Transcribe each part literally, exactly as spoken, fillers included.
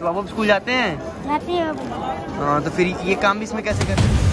तो आप स्कूल जाते हैं? जाते हैं। हाँ, तो फिर ये काम भी इसमें कैसे करते हैं?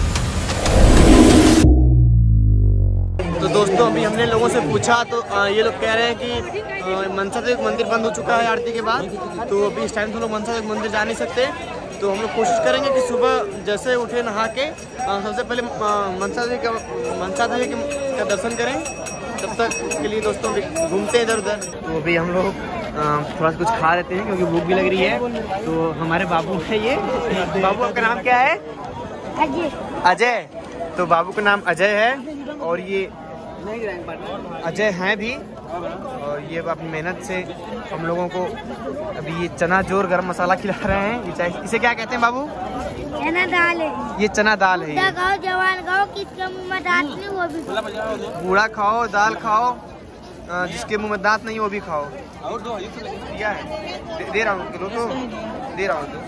तो दोस्तों अभी हमने लोगों से पूछा तो आ, ये लोग कह रहे हैं कि मनसा देवी मंदिर बंद हो चुका है आरती के बाद, तो अभी इस टाइम तो लोग मनसा देवी मंदिर जा नहीं सकते। तो हम लोग कोशिश करेंगे कि सुबह जैसे उठे नहा के आ, सबसे पहले मनसा देवी का मनसा देवी का दर्शन करें। तब तक के लिए दोस्तों अभी घूमते हैं इधर उधर। तो अभी हम लोग थोड़ा सा कुछ खा लेते हैं क्योंकि भूख भी लग रही है। तो हमारे बाबू है ये। बाबू आपका नाम क्या है? अजय। अजय। तो बाबू का नाम अजय है और ये अजय हैं भी, और ये अपनी मेहनत से हम लोगों को अभी ये चना जोर गरम मसाला खिला रहे हैं। ये चाहे इसे क्या कहते हैं बाबू? चना दाल है। ये चना दाल है। खाओ जवान खाओ, किसके मुंह में दांत नहीं वो भी। बूढ़ा खाओ, दाल खाओ, जिसके मुंह में दांत नहीं वो भी खाओ। और दो दिया है, दे, दे रहा हूँ किलो तो दे रहा हूँ।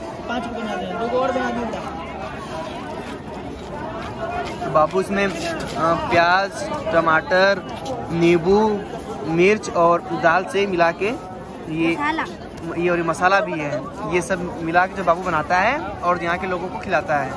तो बाबू इसमें प्याज, टमाटर, नींबू, मिर्च और दाल से मिला के ये ये और ये मसाला भी है, ये सब मिला के जो बाबू बनाता है और यहाँ के लोगों को खिलाता है।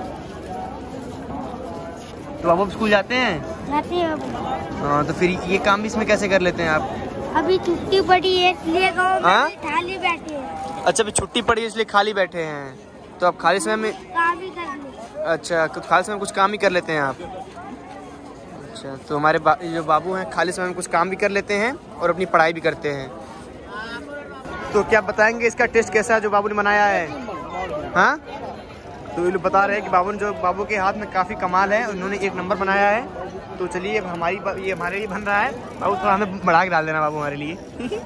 तो बाबू स्कूल जाते हैं? जाते हैं। हाँ, तो फिर ये काम भी इसमें कैसे कर लेते हैं आप? अभी छुट्टी पड़ी है इसलिए गाँव में खाली बैठे हैं। अच्छा, अभी छुट्टी पड़ी है इसलिए खाली बैठे हैं। तो आप खाली समय में काम ही कर ले। अच्छा, तो खाली समय में कुछ काम ही कर लेते हैं आप? अच्छा, तो हमारे बा, जो बाबू हैं खाली समय में कुछ काम भी कर लेते हैं और अपनी पढ़ाई भी करते हैं। तो क्या बताएंगे इसका टेस्ट कैसा है जो बाबू ने बनाया है? हाँ, तो ये लोग बता रहे हैं कि बाबू ने जो बाबू के हाथ में काफ़ी कमाल है, उन्होंने एक नंबर बनाया है। तो चलिए हमारी ये हमारे लिए बन रहा है। बाबू थोड़ा हमें बढ़ा के डाल देना बाबू हमारे लिए।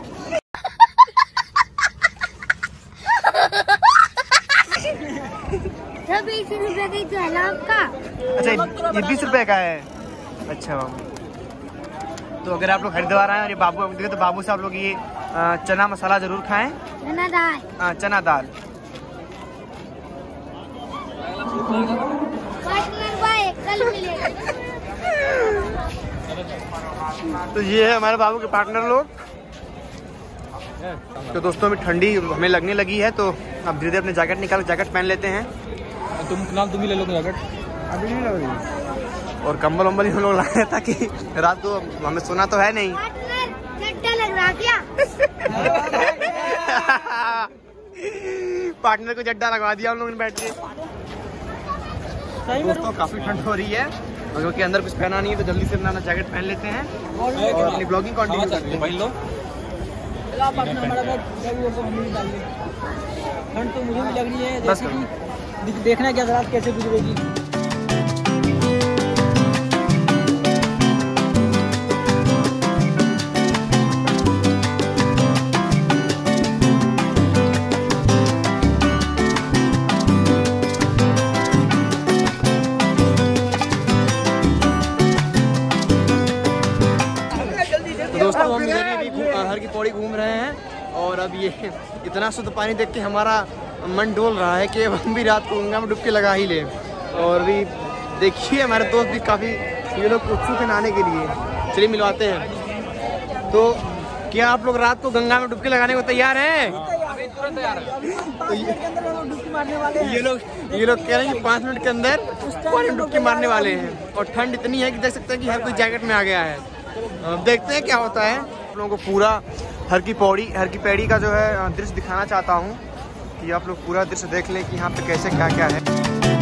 बीस रुपए की तो है आपका। अच्छा, ये बीस रुपए का है। अच्छा बाबू, तो अगर आप लोग हरिद्वार आए और ये बाबू देखे तो बाबू से आप लोग ये चना मसाला जरूर खाएं। चना दाल। हाँ, चना दाल। कल मिलेगा। तो ये है हमारे बाबू के पार्टनर लोग। तो दोस्तों अभी ठंडी हमें लगने लगी है, तो अब धीरे धीरे अपने जैकेट निकाल जैकेट पहन लेते हैं। तुम नाम तुम ही ले लो जैकेट। अभी नहीं लग रही। और कंबल वम्बल हम लोग लाए ताकि रात को हमें सोना तो है नहीं। चड्डा लग रहा क्या? पार्टनर को चड्डा लगवा दिया हम लोगों ने बैठ के। दोस्तों काफी ठंड हो रही है और क्योंकि अंदर कुछ पहना नहीं है तो जल्दी से अपना जैकेट पहन लेते हैं और अपनी ब्लॉगिंग कंटिन्यू करते हैं। ठंड तो मुझे भी लग रही है, जैसे कि देखना क्या रात कैसे गुजरेगी। दोस्तों हम इधर ही हर की पौड़ी घूम रहे हैं और अब ये इतना शुद्ध पानी देख के हमारा मन डोल रहा है कि हम भी रात को गंगा में डुबकी लगा ही लें। और भी देखिए हमारे दोस्त भी काफ़ी ये लोग उत्सुक हैं नहाने के लिए। चलिए मिलवाते हैं। तो क्या आप लोग रात को गंगा में डुबकी लगाने को तैयार हैं? तो ये, ये लोग ये लोग कह रहे हैं कि पाँच मिनट के अंदर पानी में डुबकी मारने वाले हैं। और ठंड इतनी है कि देख सकते हैं कि हर कोई जैकेट में आ गया है। देखते हैं क्या होता है। आप लोगों को पूरा हर की पौड़ी हर की पैड़ी का जो है दृश्य दिखाना चाहता हूँ कि आप लोग पूरा दृश्य देख लें कि यहाँ पे कैसे क्या क्या है।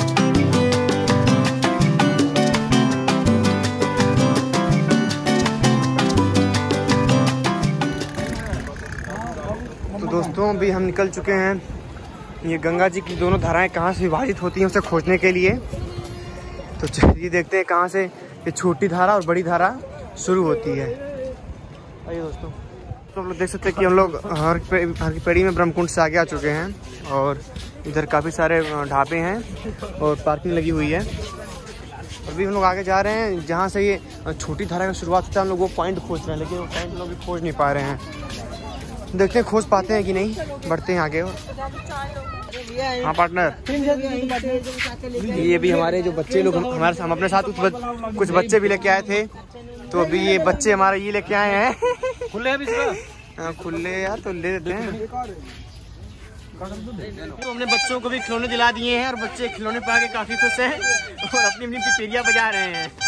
तो दोस्तों अभी हम निकल चुके हैं। ये गंगा जी की दोनों धाराएं कहाँ से विभाजित होती हैं उसे खोजने के लिए। तो चलिए देखते हैं कहाँ से ये छोटी धारा और बड़ी धारा शुरू होती है। आइए दोस्तों, तो आप लोग देख सकते हैं कि हम लोग हर पे, हर की पेड़ी में ब्रह्मकुंड से आगे आ चुके हैं और इधर काफ़ी सारे ढाबे हैं और पार्किंग लगी हुई है। अभी हम लोग आगे जा रहे हैं जहाँ से ये छोटी धारा की शुरुआत होता है। हम लोग वो पॉइंट खोज रहे हैं लेकिन वो पॉइंट लोग भी खोज नहीं पा रहे हैं। देखते हैं खोज पाते हैं कि नहीं, बढ़ते हैं आगे। हाँ पार्टनर, ये भी हमारे जो बच्चे लोग हमारे हम अपने साथ कुछ कुछ बच्चे भी लेके आए थे। तो अभी ये बच्चे हमारे ये लेके आए हैं। खुले हैं हाँ खुले यार, तो ले देते हैं। तो हमने बच्चों को भी खिलौने दिला दिए हैं और बच्चे खिलौने पा के काफी खुश हैं और अपनी अपनी पिपीरिया बजा रहे हैं।